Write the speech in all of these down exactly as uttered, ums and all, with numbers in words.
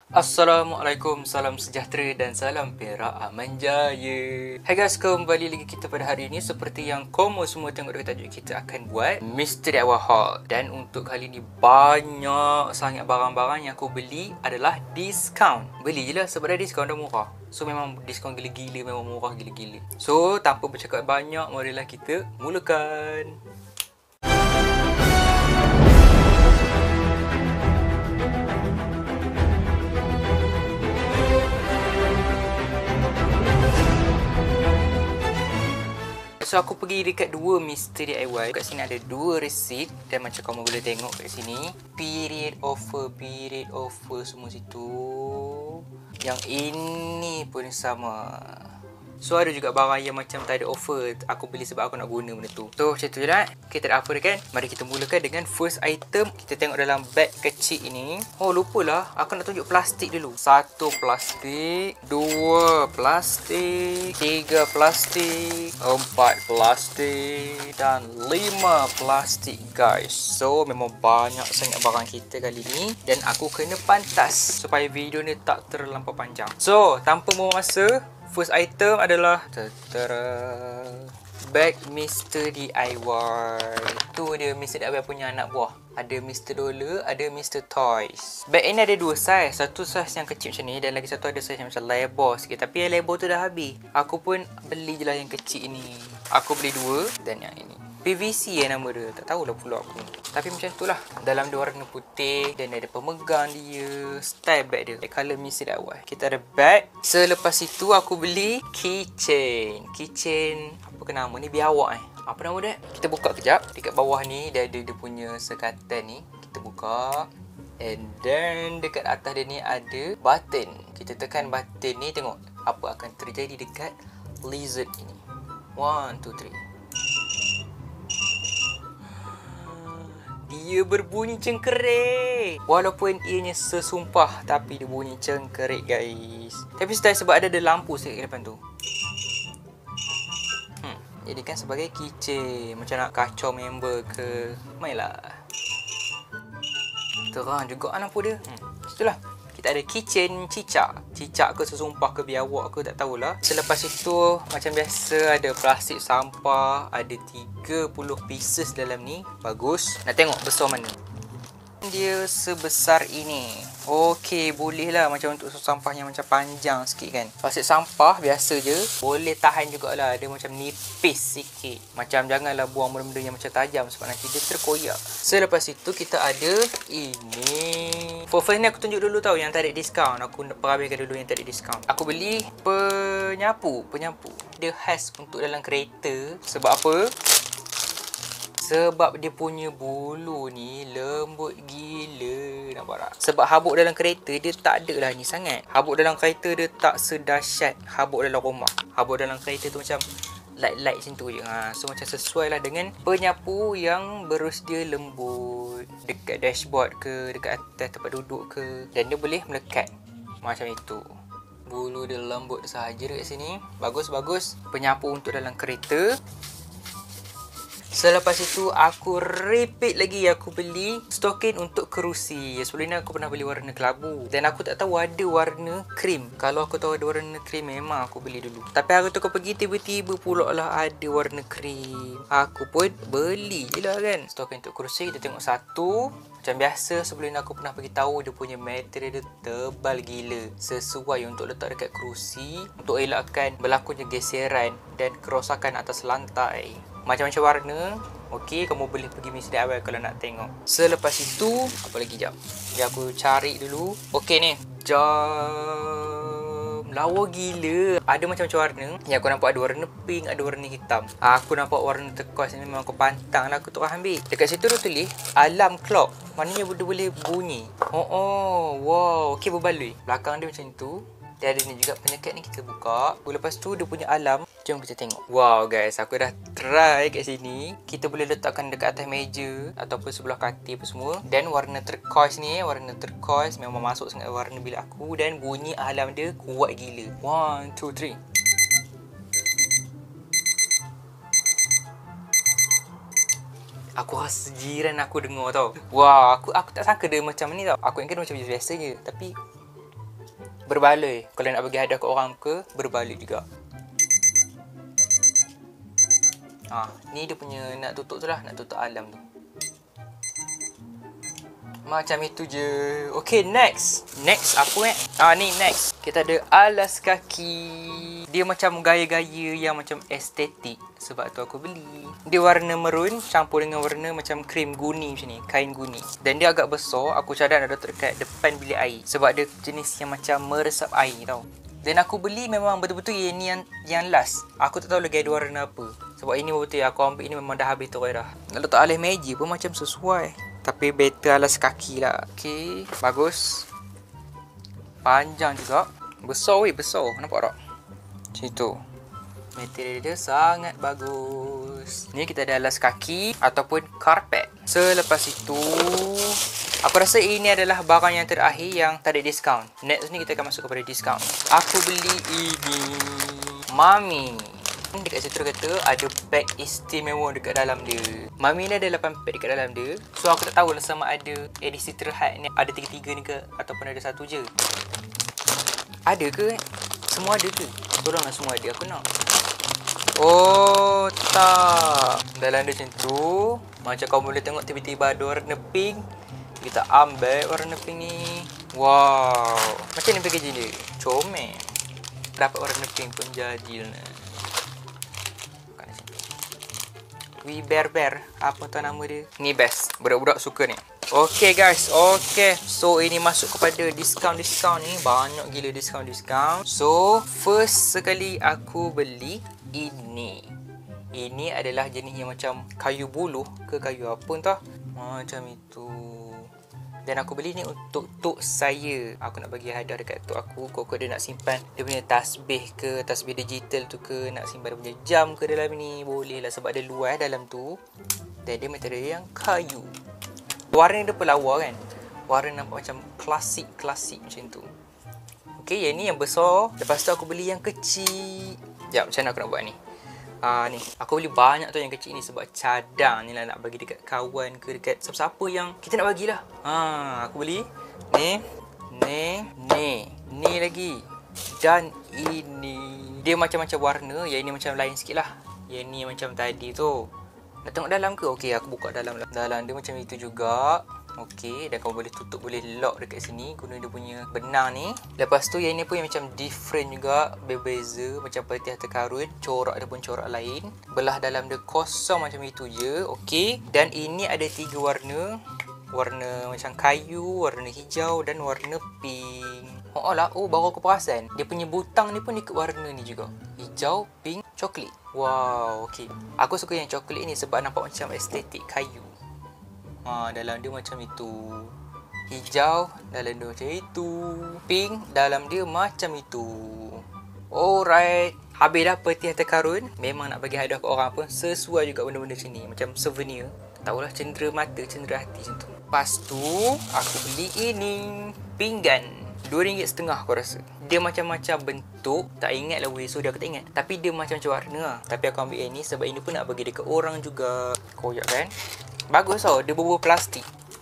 Assalamualaikum, salam sejahtera dan salam perak aman jaya. Hai guys, kembali lagi kita pada hari ini. Seperti yang kamu semua tengok dari tajuk, kita akan buat Mystery Hour Haul. Dan untuk kali ni banyak sangat barang-barang yang aku beli adalah diskaun. Beli je lah sebab dah diskaun dah murah. So memang diskaun gila-gila, memang murah gila-gila. So tanpa bercakap banyak, marilah kita mulakan. So aku pergi dekat dua Mystery D I Y. Kat sini ada dua resit dan macam kamu boleh tengok kat sini, period offer, period offer semua situ. Yang ini pun sama. So ada juga barang yang macam tak ada offer, aku beli sebab aku nak guna benda tu. So macam tu je lah. Kita tak apa dah kan. Mari kita mulakan dengan first item. Kita tengok dalam bag kecil ini. Oh lupalah, aku nak tunjuk plastik dulu. Satu plastik, dua plastik, tiga plastik, empat plastik dan lima plastik guys. So memang banyak sangat barang kita kali ni. Dan aku kena pantas supaya video ni tak terlampau panjang. So tanpa membuang masa, first item adalah Tadara, bag Mister D I Y. Tu dia Mister D I Y punya anak buah. Ada Mister Dollar, ada Mister Toys. Bag ini ada dua saiz. Satu saiz yang kecil macam ni dan lagi satu ada saiz yang macam lebar sikit. Tapi yang lebar tu dah habis. Aku pun beli je lah yang kecil ni. Aku beli dua dan yang ini P V C ya nama dia. Tak tahulah pula aku. Tapi macam tu lah. Dalam dia warna putih dan ada pemegang dia. Style bag dia, colour Mister D I Y. Kita ada bag. Selepas itu aku beli keychain. Keychain apa ke nama ni, biawak eh. Apa nama dia? Kita buka kejap. Dekat bawah ni dia ada dia punya sekatan ni. Kita buka. And then dekat atas dia ni ada button. Kita tekan button ni, tengok apa akan terjadi dekat lizard ini. One, two, three. Dia berbunyi cengkerik. Walaupun ianya sesumpah, tapi dia bunyi cengkerik guys. Tapi style sebab ada ada lampu sikit kat depan tu. Hmm, jadikan sebagai keychain. Macam nak kacau member ke, mainlah. Terang juga lampu dia. Hmm, itulah. Kita ada keychain cicak. Cicak ke sesumpah ke biawak ke tak tahulah. Selepas itu macam biasa ada plastik sampah. Ada tiga puluh pieces dalam ni. Bagus. Nak tengok besar mana. Dia sebesar ini. Okey, boleh lah macam untuk sampah yang macam panjang sikit kan. Plastik sampah biasa je. Boleh tahan jugalah. Dia macam nipis sikit. Macam janganlah buang benda-benda yang macam tajam sebab nanti dia terkoyak. Selepas itu kita ada ini. For first ni aku tunjuk dulu tau yang tak ada diskaun. Aku nak perhabiskan dulu yang tak ada diskaun. Aku beli penyapu. Penyapu. Dia khas untuk dalam kereta. Sebab apa? Sebab dia punya bulu ni lembut gila. Nampak tak? Sebab habuk dalam kereta dia tak ada lah ni sangat. Habuk dalam kereta dia tak sedahsyat habuk dalam rumah. Habuk dalam kereta tu macam light-light macam tu je. Ha, so macam sesuai lah dengan penyapu yang bersedia lembut. Dekat dashboard ke, dekat atas tempat duduk ke. Dan dia boleh melekat. Macam itu. Bulu dia lembut sahaja dekat sini. Bagus-bagus. Penyapu untuk dalam kereta. Selepas itu aku repeat lagi, aku beli stokin untuk kerusi. Sebelum ni aku pernah beli warna kelabu dan aku tak tahu ada warna krim. Kalau aku tahu ada warna krim memang aku beli dulu. Tapi hari tu aku pergi tiba-tiba pula lah ada warna krim. Aku pun beli je lah kan. Stokin untuk kerusi kita tengok satu. Macam biasa sebelum ni aku pernah bagi tahu dia punya material dia tebal gila. Sesuai untuk letak dekat kerusi untuk elakkan berlakunya geseran dan kerosakan atas lantai. Macam-macam warna. Okey, kamu boleh pergi Mister D I Y kalau nak tengok. Selepas itu, apa lagi jap? Biar aku cari dulu. Okey ni. Jam. Lawa gila. Ada macam-macam warna. Yang aku nampak ada warna pink, ada warna hitam. Aku nampak warna turquoise ni memang aku pantang lah aku tu ambil. Dekat situ dia tulis alarm clock. Maknanya dia boleh bunyi. Oh, oh, wow. Okey, berbaloi. Belakang dia macam tu. Dia ada ni juga penyekat ni, kita buka. Lepas tu dia punya alarm. Jom kita tengok. Wow guys, aku dah try kat sini. Kita boleh letakkan dekat atas meja ataupun sebelah katil apa semua. Dan warna turquoise ni, warna turquoise memang masuk sangat warna bilik aku. Dan bunyi alarm dia kuat gila. One, two, three. Aku rasa jiran aku dengar tau. Wah, aku aku tak sangka dia macam ni tau. Aku ingat dia macam biasa je. Tapi berbaloi. Kalau nak bagi hadiah ke orang ke, berbaloi juga. Ah, ni dia punya nak tutup tu lah, nak tutup alam tu. Macam itu je. Okay, next. Next apa eh? Ah, ni next. Kita ada alas kaki. Dia macam gaya-gaya yang macam estetik. Sebab tu aku beli. Dia warna maroon campur dengan warna macam krim guni macam ni. Kain guni. Dan dia agak besar. Aku cadang ada letak dekat depan bilik air. Sebab dia jenis yang macam meresap air tau. Dan aku beli memang betul-betul yang ni yang, yang last. Aku tak tahu lagi ada warna apa. Sebab ini betul aku ambil ini memang dah habis tu dah. Nak letak alas meja pun macam sesuai. Tapi better alas kaki lah. Okay, bagus. Panjang juga. Besar weh, besar. Nampak tak? Macam tu. Material dia sangat bagus. Ni kita ada alas kaki ataupun karpet. Selepas itu, aku rasa ini adalah barang yang terakhir yang tak ada diskaun. Next ni kita akan masuk kepada diskaun. Aku beli ini. Mami. Dekat situ kata ada pack istimewa dekat dalam dia. Mami ni ada lapan pack dekat dalam dia. So aku tak tahu lah sama ada edisi terhad ni ada tiga-tiga ni ke ataupun ada satu je. Ada ke? Semua ada ke? Tolonglah semua ada, aku nak. Oh tak. Dalam dia macam tu. Macam kau boleh tengok tiba-tiba ada warna pink. Kita ambil warna pink ni. Wow. Macam ni packaging dia. Comel. Dapat warna pink pun jadi lah. We Bear Bear. Apa tu nama dia? Ni best. Budak-budak suka ni. Okay guys. Okay. So ini masuk kepada diskaun-diskaun ni. Banyak gila diskaun-diskaun. So first sekali aku beli ini. Ini adalah jenis yang macam kayu buluh ke kayu apa entah. Macam itu. Dan aku beli ni untuk tok saya. Aku nak bagi hadiah dekat tok aku. Kok dia nak simpan dia punya tasbih ke, tasbih digital tu ke, nak simpan dia punya jam ke dalam ni, boleh lah sebab dia luas dalam tu. Dan dia material yang kayu. Warna dia pun lawa kan. Warna nampak macam klasik-klasik macam tu. Okay, yang ni yang besar. Lepas tu aku beli yang kecil. Sekejap, macam mana aku nak buat ni? Ah ni, aku beli banyak tu yang kecil ni sebab cadang ni lah nak bagi dekat kawan ke dekat siapa-siapa yang kita nak bagilah. Ha, aku beli ni, ni, ni, ni lagi. Dan ini dia macam-macam warna, yang ini macam lain sikit lah. Yang ni macam tadi tu. Nak tengok dalam ke? Okey, aku buka dalam lah. Dalam dia macam itu juga. Okey, dan kamu boleh tutup, boleh lock dekat sini guna dia punya benang ni. Lepas tu yang ni pun yang macam different juga, berbeza macam peti harta karun, corak dia pun corak lain. Belah dalam dia kosong macam itu je. Okey, dan ini ada tiga warna. Warna macam kayu, warna hijau dan warna pink. Oh lah, oh baru aku perasan. Dia punya butang ni pun ikut warna ni juga. Hijau, pink, coklat. Wow, okey. Aku suka yang coklat ni sebab nampak macam estetik kayu. Ha, dalam dia macam itu. Hijau, dalam dia macam itu. Pink, dalam dia macam itu. Alright. Habis dah peti harta karun. Memang nak bagi hadiah ke orang pun sesuai juga benda-benda macam ni. Macam souvenir. Tak tahulah, cendera mata, cendera hati macam tu. Lepas tu, aku beli ini. Pinggan. Dua ringgit setengah aku rasa. Dia macam-macam bentuk. Tak ingat lah weh. So dia aku tak ingat. Tapi dia macam-macam warna lah. Tapi aku ambil yang ni sebab ini pun nak bagi dekat orang juga. Koyak kan? Bagus tau. Dia berbau plastik.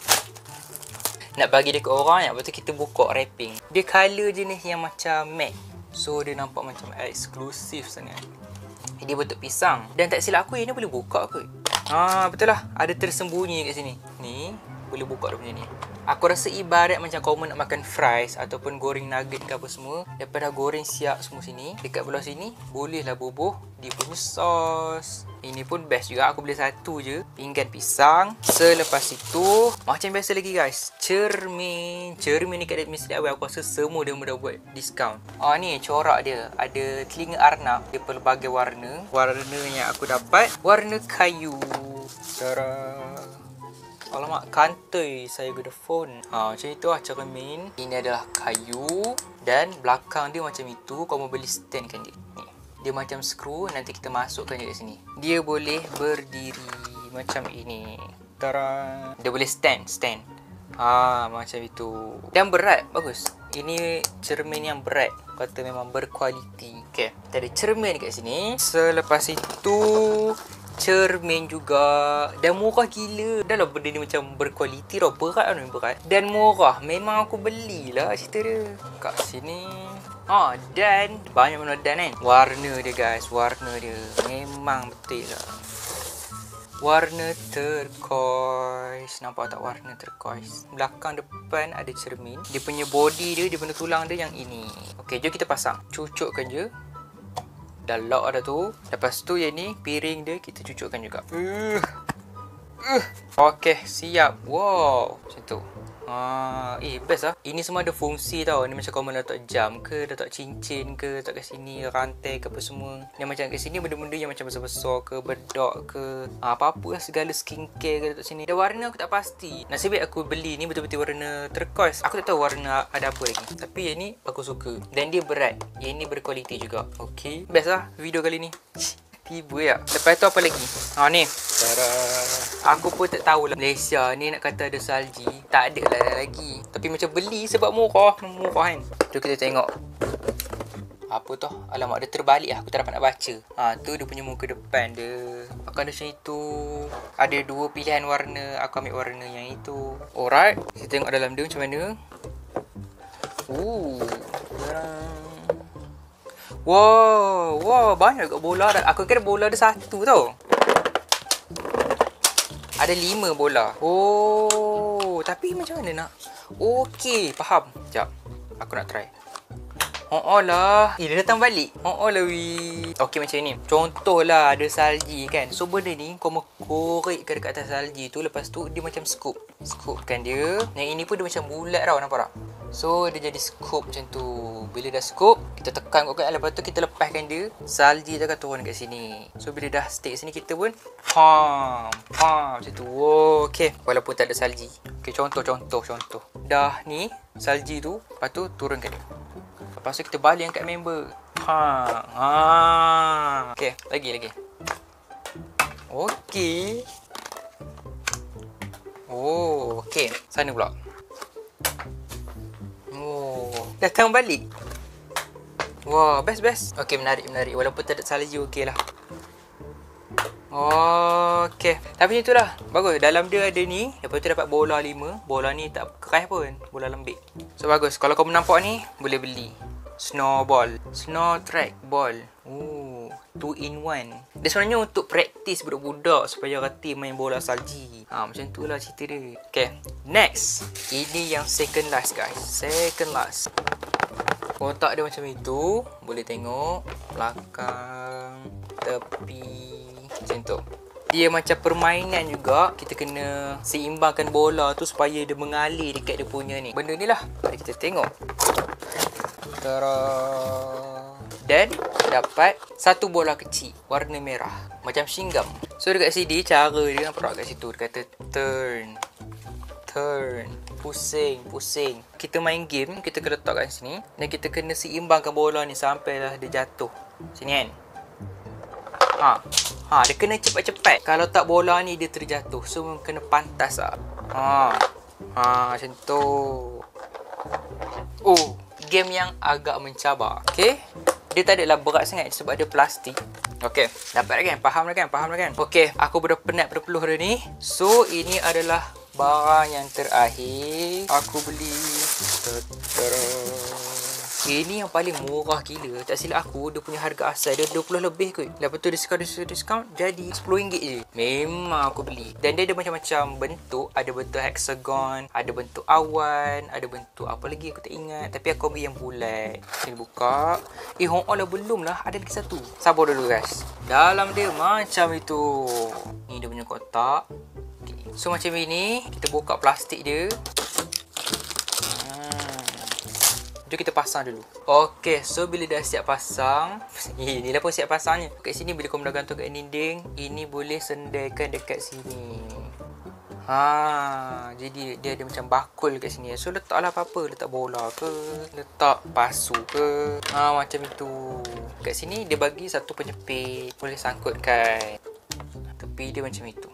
Nak bagi dekat orang, yang betul kita buka wrapping. Dia colour jenis yang macam matte. So dia nampak macam eksklusif sangat. Dia bentuk pisang. Dan tak silap aku, ini boleh buka ke? Ah, betul lah. Ada tersembunyi kat sini. Ni boleh buka dia punya ni. Aku rasa ibarat macam kau nak makan fries ataupun goreng nugget ke apa semua. Lepas dah goreng siap semua sini, dekat belah sini bolehlah bubuh dia punya sos. Ini pun best juga. Aku beli satu je. Pinggan pisang. Selepas itu, macam biasa lagi guys, cermin. Cermin ni kat Mister D I Y aku rasa semua dia dah buat diskaun. Ah ni corak dia. Ada telinga arnab. Dia pelbagai warna. Warna yang aku dapat warna kayu. Tara. Alamak, kantoi saya guna phone. Ha, macam itu lah cermin. Ini adalah kayu. Dan belakang dia macam itu. Kau mau beli stand kan dia. Ni. Dia macam skru. Nanti kita masukkan je kat sini. Dia boleh berdiri macam ini. Tara. Dia boleh stand. Stand. Ha, macam itu. Dan berat. Bagus. Ini cermin yang berat. Kata memang berkualiti. Okay. Kita ada cermin kat sini. Selepas itu, cermin juga. Dan murah gila. Dah lah benda ni macam berkualiti tau. Berat kan, berat. Dan murah. Memang aku belilah cerita dia. Kat sini. Ha, dan banyak benda dan kan. Warna dia guys. Warna dia. Memang betul lah. Warna turquoise. Nampak tak warna turquoise? Belakang depan ada cermin. Dia punya body dia, dia punya tulang dia yang ini. Okey, jom kita pasang. Cucukkan je. Dah lock dah tu. Lepas tu yang ni, piring dia kita cucukkan juga. Uh. Uh. Okey, siap. Wow, macam tu. Ah, eh best lah. Ini semua ada fungsi tau. Ni macam kau nak letak jam ke, letak cincin ke, letak kat sini rantai ke apa semua. Yang macam kat sini benda-benda yang macam besar-besar ke, bedok ke, ah, apa-apa lah, segala skincare ke letak sini. Dan warna aku tak pasti. Nasib baik aku beli ni betul-betul warna turquoise. Aku tak tahu warna ada apa lagi. Tapi yang ni aku suka. Dan dia berat. Yang ni berkualiti juga. Okey. Best lah video kali ni. Tiba ya. Lepas tu apa lagi? Ha ni. Tada. Aku pun tak tahulah Malaysia ni nak kata ada salji. Tak ada lah lagi. Tapi macam beli sebab murah. Murah kan. Tu kita tengok. Apa tu? Alamak, dia terbalik lah. Aku tak dapat nak baca. Ha, tu dia punya muka depan dia. Akan ada macam itu. Ada dua pilihan warna. Aku ambil warna yang itu. Alright. Kita tengok dalam dia macam mana. Ooh. Wow, wow, banyak kat bola. Aku kira bola ada satu tau. Ada lima bola. Oh, tapi macam mana nak? Okey, faham. Sekejap, aku nak try. Oh, oh lah. Eh, dia datang balik. Oh, oh lah weh. Okey, macam ni. Contohlah ada salji kan. So, benda ni kau korek ke dekat atas salji tu. Lepas tu, dia macam scoop. Scoopkan dia. Yang ini pun dia macam bulat tau. Nampak tak? So, dia jadi scoop macam tu. Bila dah scoop, kita tekan kot kan. Lepas tu, kita lepaskan dia. Salji tu akan turun kat sini. So, bila dah stick sini, kita pun pam, pam. Macam tu. Oh, okay. Walaupun tak ada salji. Okay, contoh, contoh, contoh. Dah ni, salji tu. Lepas tu, turunkan dia. Lepas tu, kita balik angkat member. Ha, ha. Okay, lagi, lagi. Okay. Oh, okay. Sana pula. Oh, datang balik. Wah, wow, best best. Okey, menarik menarik. Walaupun tak ada salji okey lah. Oh, okey. Tapi itulah. Bagus. Dalam dia ada ni. Lepas tu dapat bola lima. Bola ni tak keras pun. Bola lembik. So bagus. Kalau kau nampak ni, boleh beli. Snowball. Snow track ball. Oh, two in one. Dia sebenarnya untuk praktis budak-budak supaya reti main bola salji. Ha, macam tu lah cerita dia. Okay, next. Ini yang second last guys. Second last. Kotak dia macam itu. Boleh tengok. Belakang. Tepi. Macam tu. Dia macam permainan juga. Kita kena seimbangkan bola tu supaya dia mengalir dekat dia punya ni. Benda ni lah. Mari kita tengok. Tara. Dan dapat satu bola kecil warna merah macam singgam. So dekat sini cara dia nampak kat situ dia kata turn. Turn. Pusing, pusing. Kita main game, kita kena letak kat sini dan kita kena seimbangkan bola ni sampailah dia jatuh. Sini kan. Ha. Ha, dia kena cepat-cepat. Kalau tak bola ni dia terjatuh. So kena pantas lah. Ha. Ha, macam tu. Oh, game yang agak mencabar. Okey. Dia tak adalah berat sangat sebab dia plastik. Okey, dapat dah kan? Faham dah kan? Faham dah kan? Okey, aku dah penat berpeluh dah ni. So, ini adalah barang yang terakhir aku beli. Ini yang paling murah gila. Tak silap aku, dia punya harga asal dia dua puluh lebih kot. Lepas tu diskaun, diskaun, diskaun jadi sepuluh ringgit je. Memang aku beli. Dan dia ada macam-macam bentuk. Ada bentuk hexagon, ada bentuk awan, ada bentuk apa lagi aku tak ingat. Tapi aku ambil yang bulat. Sini buka. Eh, hong lah belum lah. Ada lagi satu. Sabar dulu guys. Dalam dia macam itu. Ni dia punya kotak. Okay. So macam ini. Kita buka plastik dia. Jom kita pasang dulu. Okey, so bila dah siap pasang, inilah pun siap pasangnya. Kat sini bila kau dah gantung kat dinding, ini boleh sendaikan dekat sini. Ha, jadi dia ada macam bakul kat sini. So letaklah apa-apa, letak bola ke, letak pasu ke. Ha, macam itu. Kat sini dia bagi satu penyepit, boleh sangkutkan. Tepi dia macam itu.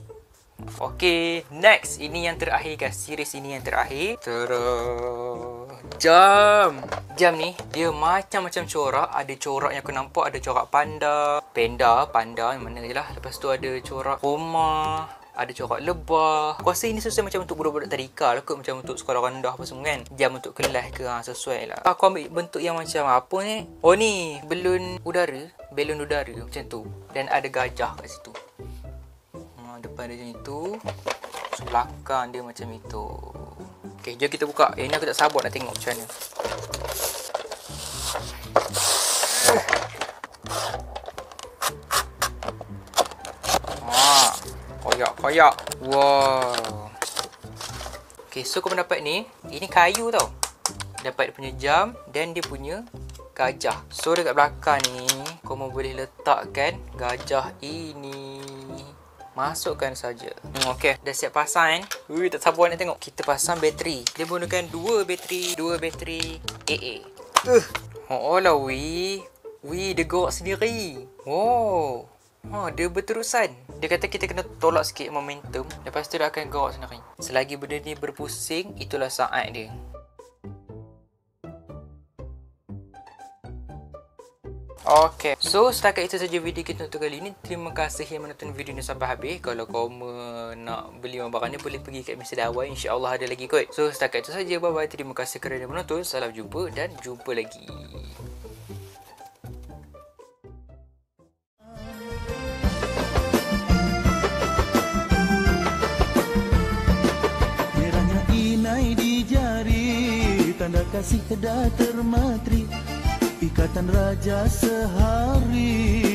Okey, next. Ini yang terakhir guys. Series ini yang terakhir. Tada. jam. Jam ni dia macam-macam corak. Ada corak yang aku nampak, ada corak panda, panda, panda yang mana je lah. Lepas tu ada corak rumah, ada corak lebah. Aku rasa ini sesuai macam untuk budak-budak tadika lah kot, macam untuk sekolah rendah apa semua kan. Jam untuk kelas ke, ha, sesuai lah. Aku ambil bentuk yang macam apa ni? Oh ni, belon udara, belon udara macam tu. Dan ada gajah kat situ. Ha, depan dia macam itu, belakang dia macam itu. Okay, jom kita buka. Yang ni aku tak sabar nak tengok macam mana. Ha, koyak-koyak. Wow. Okay, so kau mendapat ni. Ini kayu tau. Dapat dia punya jam dan dia punya gajah. So dekat belakang ni, kau boleh letakkan gajah ini. Masukkan saja. Hmm, okey, dah siap pasang kan? Ui, tak sabar nak tengok. Kita pasang bateri. Dia menggunakan dua bateri, dua bateri A A. Uh. Oh lah wi. Wi, dia gerak sendiri. Wow. Ha, dia berterusan. Dia kata kita kena tolak sikit momentum. Lepas tu dia akan gerak sendiri. Selagi benda ni berpusing, itulah saat dia. Okay, so setakat itu saja video kita untuk kali ini. Terima kasih yang menonton video ni sampai habis. Kalau kau nak beli barang ni, boleh pergi kat Mister Dawai. InsyaAllah ada lagi kot. So setakat itu saja. Bye bye. Terima kasih kerana menonton. Salam jumpa dan jumpa lagi. Merahnya inai di jari, tanda kasih dah termatri. Ikatan raja sehari.